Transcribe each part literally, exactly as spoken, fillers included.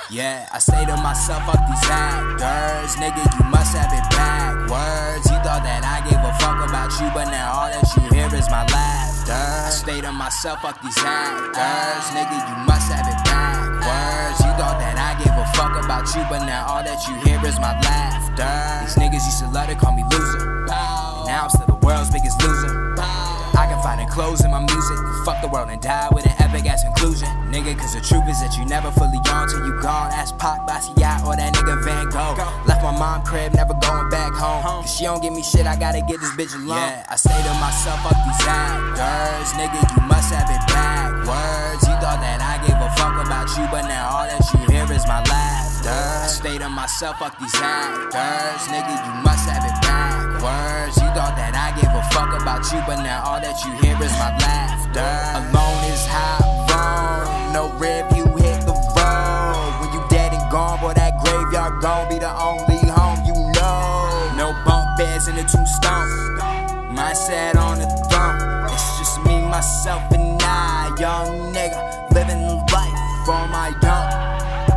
Yeah, I say to myself, fuck these actors. Nigga, you must have it backwards. You thought that I gave a fuck about you, but now all that you hear is my laughter. I say to myself, fuck these actors. Nigga, you must have it backwards. You thought that I gave a fuck about you, but now all that you hear is my laughter. These niggas used to love to call me loser. Now I'm still the world's biggest loser. I can find enclosed in my music. Fuck the world and die with an epic ass conclusion. Nigga, cause the truth is that you never fully on till you gone. Ask Pac, Basquiat, or that nigga Van Gogh. Left my mom crib, never going back home. Cause she don't give me shit, I gotta get this bitch alone. Yeah, I say to myself, fuck these actors. Nigga, you must have it backwards. You thought that I gave a fuck about you, but now all that you hear is my laughter. I say to myself, fuck these actors. Nigga, you must have it backwards. You thought that I gave a fuck about you, but now all that you hear is my laughter. Alone is how I roam. No rear view, hit the road. When you dead and gone, boy, that graveyard gon' be the only home you know. No bunk beds in the tombstone. Mindset on the throne. It's just me, myself, and I. Young nigga, living life on my own.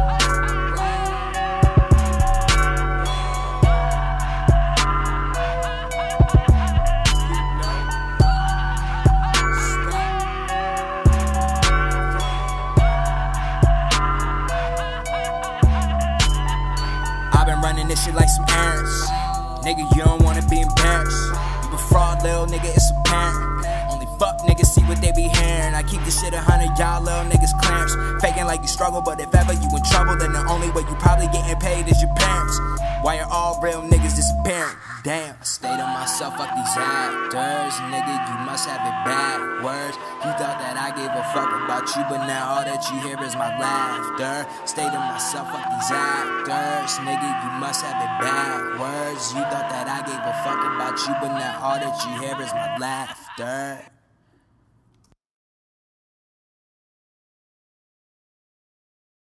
Been running this shit like some errands. Nigga, you don't wanna be embarrassed. You a fraud, little nigga, it's apparent. Only fuck niggas see what they be hearing. I keep this shit a hundred, y'all little niggas clearance. Faking like you struggle, but if ever you in trouble, then the only way you probably getting paid is your parents. Why are all real niggas disappearing? Damn, I stay to myself, fuck these actors. Nigga, you must have it backwards. You thought that I gave a fuck about you, but now all that you hear is my laughter. Stay to myself, fuck these actors. Nigga, you must have it backwards. You thought that I gave a fuck about you, but now all that you hear is my laughter.